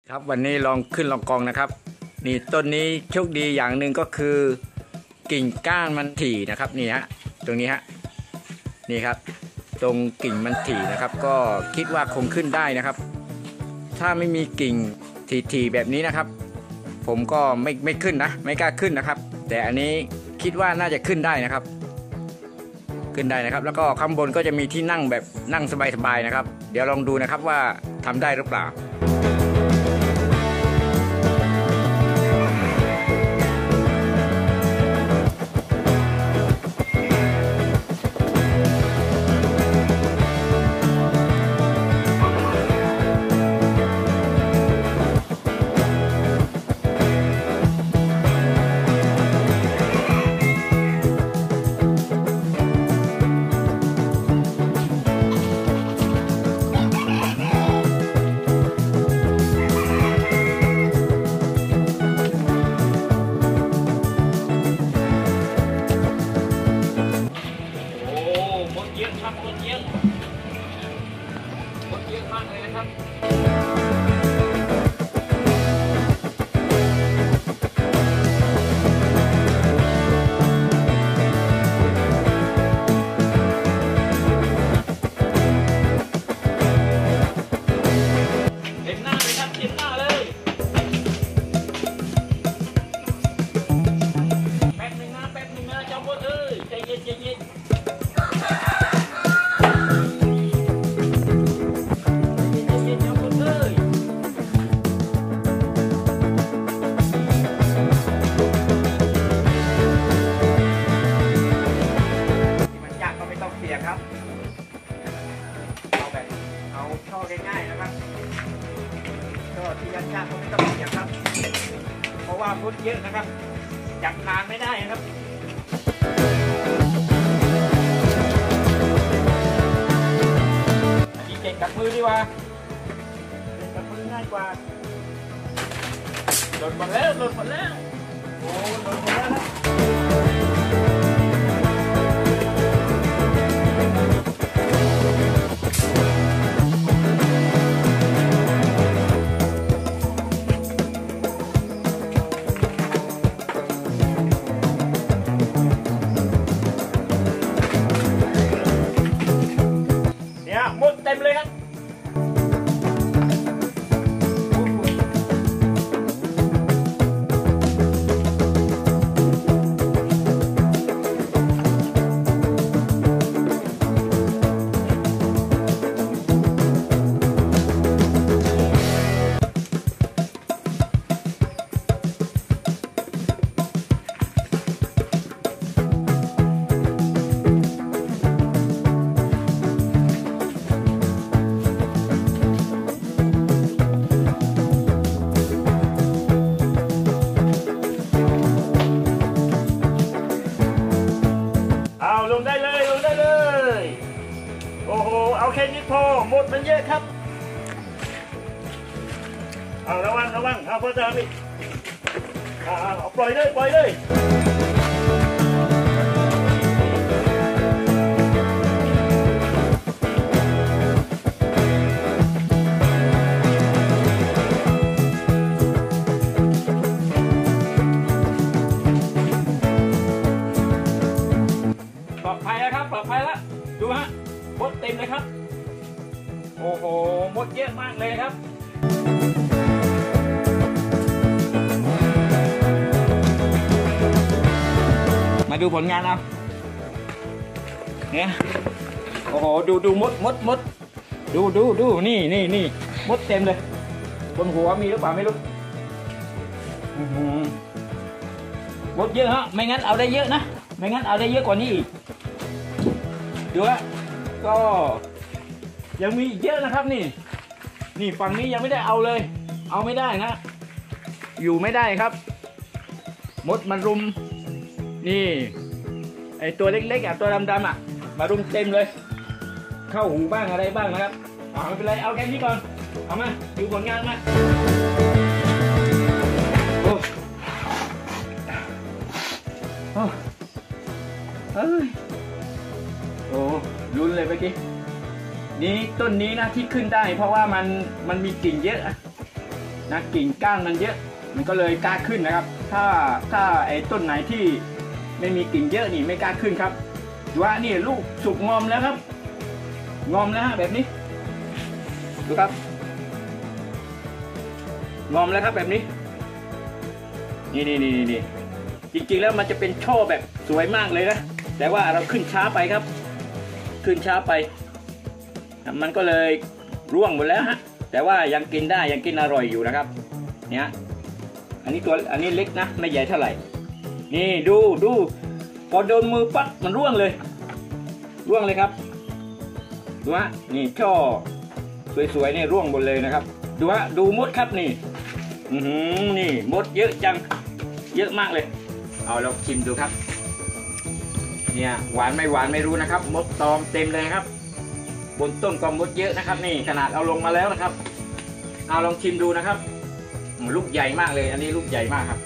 ครับวันนี้ลองขึ้นลองกองนะครับนี่ต้นนี้โชคดีอย่างหนึ่งก็คือกิ่งก้านมันถี่นะครับนี่ฮะตรงนี้ฮะนี่ครับตรงกิ่งมันถี่นะครับก็คิดว่าคงขึ้นได้นะครับถ้าไม่มีกิ่งถี่ๆแบบนี้นะครับผมก็ไม่ขึ้นนะไม่กล้าขึ้นนะครับแต่อันนี้คิดว่าน่าจะขึ้นได้นะครับขึ้นได้นะครับแล้วก็ข้างบนก็จะมีที่นั่งแบบนั่งสบายๆนะครับเดี๋ยวลองดูนะครับว่าทำได้หรือเปล่าเยอะมากเลยนะครับเต็มหน้าเลยครับเต็มหน้าเลยแป๊บหนึ่งนะเจ้าบดเอ้ยใจเย็นครับเอาช่อง่ายๆนะครับช่อที่ยากๆก็ไม่ต้องเสียบครับเพราะว่าพุทธเยอะนะครับจับนานไม่ได้นะครับอันนี้เก่งกับมือดีกว่าเก่งกับมือง่ายกว่าหล่นหมดแล้วโอ้หล่นหมดแล้วหมดเต็มเลยครับลงได้เลยโอ้โหเอาแค่นี้พอหมดมันเยอะครับเอาระวังเอาเพื่อจะมีเอาปล่อยเลยปลอดภัยแล้วดูฮะมดเต็มเลยครับโอ้โหมดเยอะมากเลยครับมาดูผลงานเอาเนี่ยโอ้โหดูมดดูนี่มดเต็มเลยบนหัวมีหรือเปล่าไม่รู้มดเยอะฮะไม่งั้นเอาได้เยอะนะไม่งั้นเอาได้เยอะกว่านี้อีกดูฮะก็ยังมีเยอะนะครับนี่ฝั่งนี้ยังไม่ได้เอาเลยเอาไม่ได้นะอยู่ไม่ได้ครับมดมันรุมนี่ไอตัวเล็กๆอ่ะตัวดำๆอ่ะมารุมเต็มเลยเข้าหูบ้างอะไรบ้างนะครับไม่เป็นไรเอาแค่นี้ก่อนเอามาดูผลงานมาโอ้ลุ้นเลยเมื่อกี้ นี่ต้นนี้นะที่ขึ้นได้เพราะว่ามันมีกิ่งเยอะนะกิ่งก้านมันเยอะมันก็เลยกล้าขึ้นนะครับถ้าไอ้ต้นไหนที่ไม่มีกิ่งเยอะนี่ไม่กล้าขึ้นครับดูว่านี่ลูกสุกงอมแล้วครับงอมแล้วฮะแบบนี้ดูครับงอมแล้วครับแบบนี้นี่จริงๆแล้วมันจะเป็นช่อแบบสวยมากเลยนะแต่ว่าเราขึ้นช้าไปครับขึ้นช้าไปมันก็เลยร่วงหมดแล้วฮะแต่ว่ายังกินได้ยังกินอร่อยอยู่นะครับเนี่ยอันนี้เล็กนะไม่ใหญ่เท่าไหร่นี่ดูพอโดนมือปั๊บมันร่วงเลยครับดูฮะนี่ช่อสวยๆนี่ร่วงหมดเลยนะครับดูฮะดูมดครับนี่นี่มดเยอะจังเยอะมากเลยเอาเราชิมดูครับเนี่ยหวานไม่หวานไม่รู้นะครับมดตอมเต็มเลยครับบนต้นก็มดเยอะนะครับนี่ขนาดเอาลงมาแล้วนะครับเอาลองชิมดูนะครับลูกใหญ่มากเลยอันนี้ลูกใหญ่มากครับ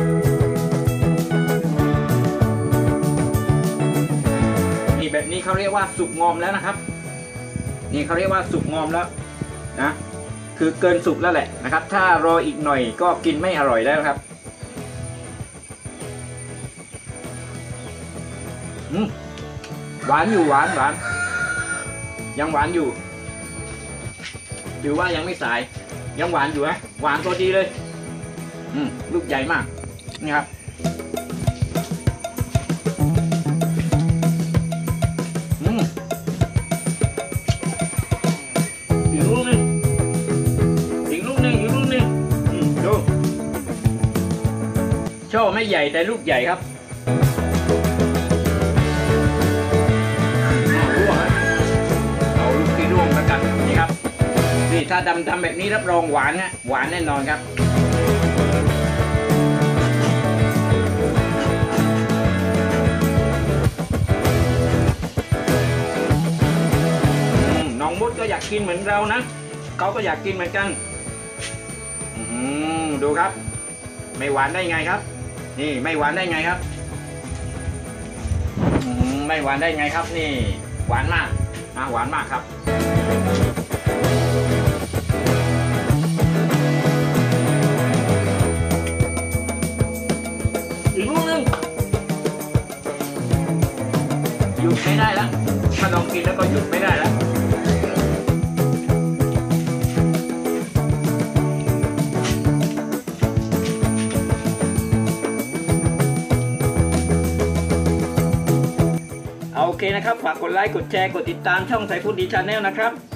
นี่แบบนี้เขาเรียกว่าสุกงอมแล้วนะครับนี่เขาเรียกว่าสุกงอมแล้วนะคือเกินสุกแล้วแหละนะครับถ้ารออีกหน่อยก็กินไม่อร่อยแล้วครับหวานอยู่หวานยังหวานอยู่หรือว่ายังไม่สายยังหวานอยู่นะหวานตัวดีเลยลูกใหญ่มากนี่ครับอีกลูกหนึ่งดูช่อไม่ใหญ่แต่ลูกใหญ่ครับนี่ถ้าดำแบบนี้รับรองหวานฮะหวานแน่นอนครับน้องมดก็อยากกินเหมือนเรานะเขาก็อยากกินเหมือนกันดูครับไม่หวานได้ไงครับนี่ไม่หวานได้ไงครับไม่หวานได้ไงครับนี่หวานมากหวานมากครับอีกลูกนึงหยุดไม่ได้แล้วถ้าลองกินแล้วก็หยุดไม่ได้แล้วโอเคนะครับฝากกดไลค์กดแชร์กดติดตามช่องสายฟู้ดดีชาแนลนะครับ